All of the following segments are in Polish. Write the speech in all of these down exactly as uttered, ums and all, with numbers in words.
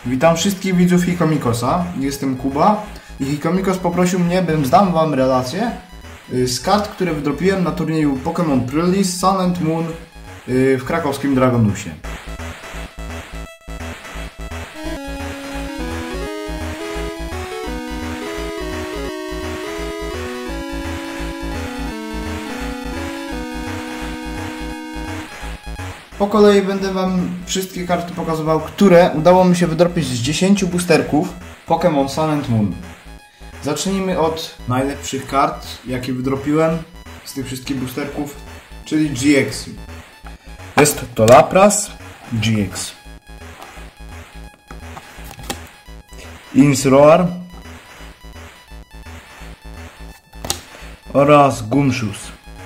Witam wszystkich widzów Hikomikosa, jestem Kuba i Hikomikos poprosił mnie, bym zdał wam relację z kart, które wydropiłem na turnieju Pokémon Pre-Release Sun and Moon w krakowskim Dragonusie. Po kolei będę wam wszystkie karty pokazywał, które udało mi się wydropić z dziesięciu boosterków Pokémon Sun and Moon. Zacznijmy od najlepszych kart, jakie wydropiłem z tych wszystkich boosterków, czyli G X. Jest to Lapras G X, Incineroar oraz Gumshoos.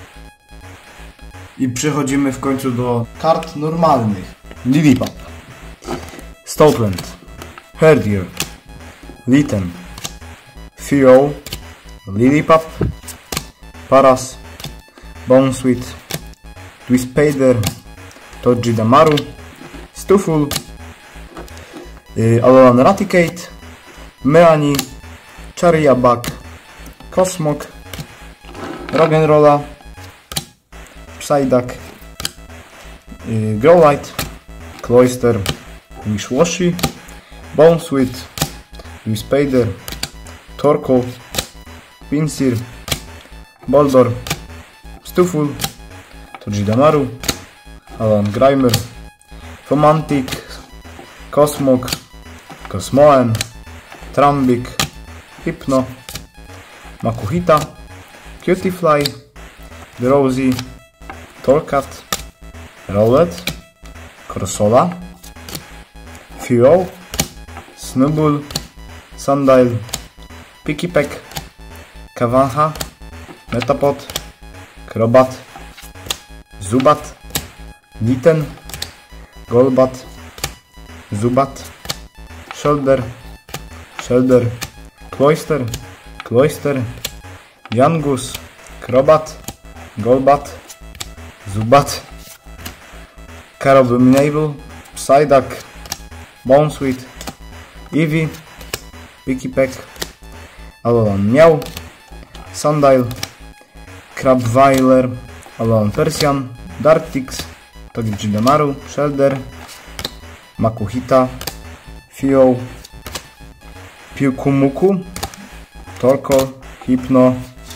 I przechodzimy w końcu do kart normalnych. Lillipup, Stoutland, Herdier, Litten, Theo, Lillipup, Paras, Bounsweet, Twispayder, Togedemaru, Stufful, yy, Alolan Raticate, Meani, Charjabug, Cosmog, Roggenrola, Psyduck, yy, Growlithe, Cloyster, Wishiwashi, Bounsweet, Twispayder, Torkoal, Pinsir, Boldor, Stufful, Togedemaru, Alan Grimer, Fomantic, Cosmog, Cosmoem, Trambik, Hypno, Makuhita, Cutiefly, Drowzee, Torkat, Rowlet, Corsola, Theo, Snubbull, Sandile, Pikipek, Kavanha, Metapod, Crobat, Zubat, Litten, Golbat, Zubat, Shellder, Shellder, Cloyster, Cloyster, Yangus, Crobat, Golbat, Zubat, Carabominable, Psyduck, Bounsweet, Eevee, Pikipek, Alolan Meow, Sandile, Crabweiler, Alolan Persian, Darktix, Togedemaru, Shellder, Makuhita, Theo, Pyukumuku, Torkoal, Hypno,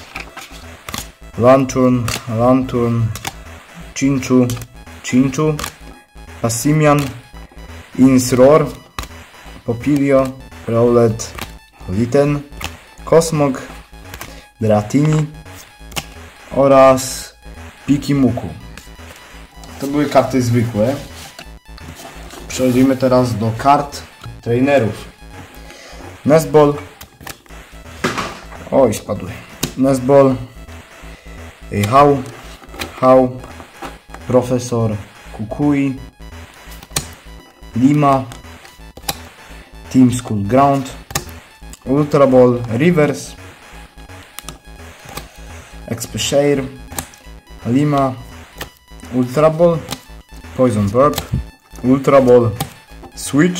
Lanturn, Lanturn, Chinchu, Chinchu, Passimian, Incineroar, Popilio, Rowlet, Litten, Cosmog, Dratini oraz Pikmuku. To były karty zwykłe. Przechodzimy teraz do kart trainerów. Nestball. Oj, spadły. Nestball. Hau. Hau. Profesor Kukui. Lima. Team School Ground. Ultra Ball Reverse. Expeshare. Lima. Ultra Ball. Poison Burp. Ultra Ball Switch.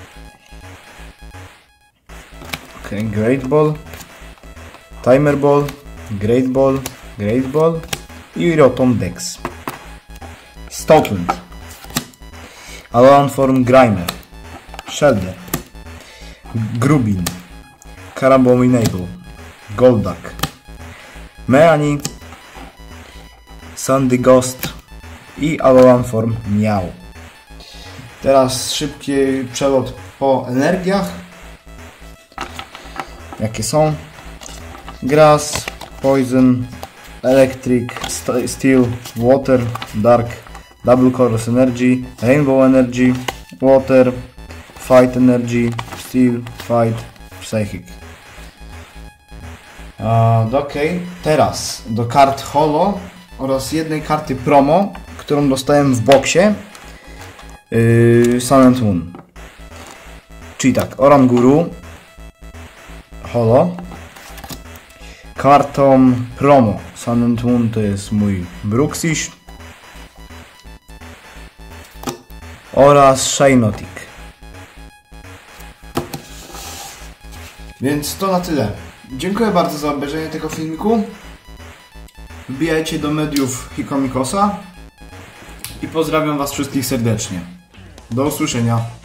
Okay, Great Ball. Timer Ball. Great Ball. Great Ball. I Rotom Dex. Stoutland. Alolan Form Grimer. Shellder. Grubin. Carabominable. Golduck. Meani. Sandy Ghost i Alolan Form Meow. Teraz szybki przelot po energiach, jakie są: Grass, Poison, Electric, Steel, Water, Dark, Double Colors Energy, Rainbow Energy, Water, Fight Energy, Steel, Fight, Psychic. Uh, ok, teraz do kart Holo oraz jednej karty promo, którą dostałem w boksie yy, Sun and Moon. Czyli tak, Oranguru Holo. Kartą promo Sun and Moon to jest mój Bruxish oraz Shiinotic. Więc to na tyle. Dziękuję bardzo za obejrzenie tego filmiku. Wbijajcie do mediów Hikomikosa i pozdrawiam was wszystkich serdecznie. Do usłyszenia.